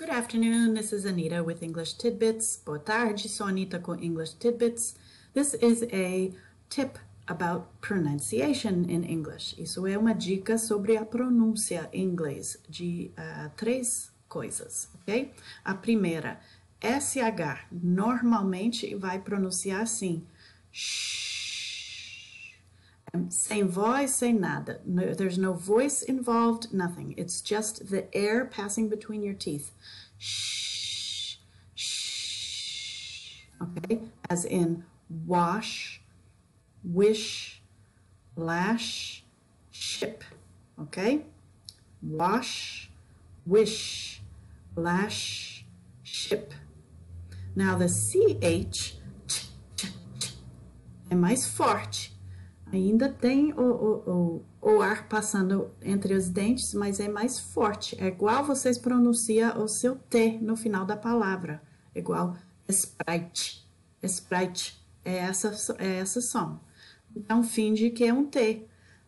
Good afternoon, this is Anita with English Tidbits. Boa tarde, sou Anita com English Tidbits. This is a tip about pronunciation in English. Isso é uma dica sobre a pronúncia em inglês de três coisas, ok? A primeira, SH, normalmente vai pronunciar assim, shh, sem voz, sem nada. No, there's no voice involved, nothing. It's just the air passing between your teeth. Shh, shh, okay? As in wash, wish, lash, ship, okay? Wash, wish, lash, ship. Now the CH é mais forte. Ainda tem o ar passando entre os dentes, mas é mais forte. É igual vocês pronunciam o seu T no final da palavra. Igual Sprite. Sprite é essa som. Então, finge que é um T.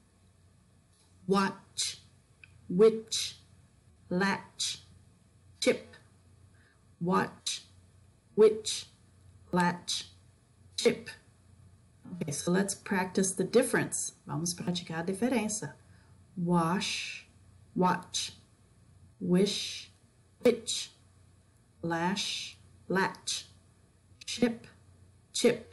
Watch, witch, latch, chip. Watch, witch, latch, chip. Okay, so let's practice the difference. Vamos praticar a diferença. Wash, watch, wish, witch, lash, latch, chip, chip.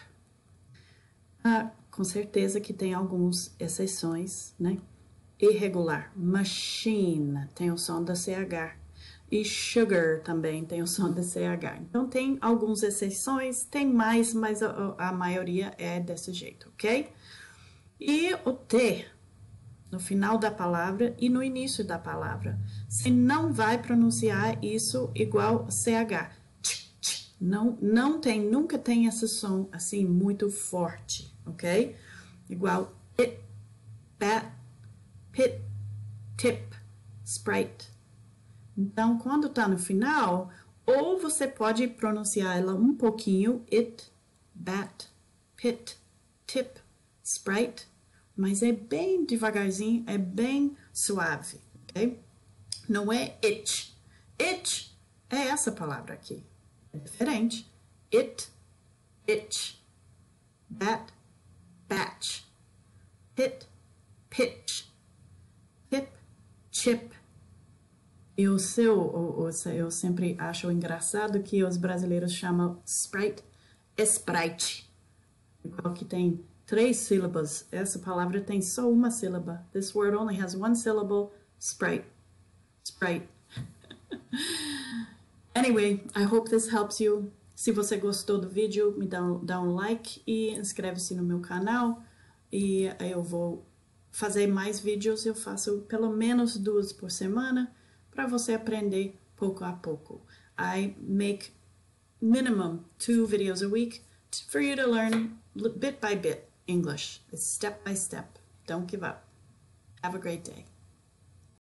Com certeza que tem algumas exceções, né? Irregular. Machine tem o som da CH. E sugar também tem o som da CH. Então, tem algumas exceções, tem mais, mas a maioria é desse jeito, ok? E o T, no final da palavra e no início da palavra. Você não vai pronunciar isso igual CH. Não tem, nunca tem esse som assim muito forte, ok? Igual it, bat, pit, tip, sprite. Então, quando tá no final, ou você pode pronunciar ela um pouquinho, it, bat, pit, tip, sprite, mas é bem devagarzinho, é bem suave, ok? Não é itch. Itch é essa palavra aqui. É diferente. It, itch, bat, batch, pit, pitch, tip, chip. E eu sempre acho engraçado que os brasileiros chamam Sprite Sprite. Igual que tem 3 sílabas. Essa palavra tem só uma sílaba. This word only has 1 syllable. Sprite. Sprite. Anyway, I hope this helps you. Se você gostou do vídeo, me dá um like e inscreve-se no meu canal. E eu vou fazer mais vídeos. Eu faço pelo menos 2 por semana, para você aprender pouco a pouco. I make minimum 2 videos a week for you to learn bit by bit English. It's step by step. Don't give up. Have a great day.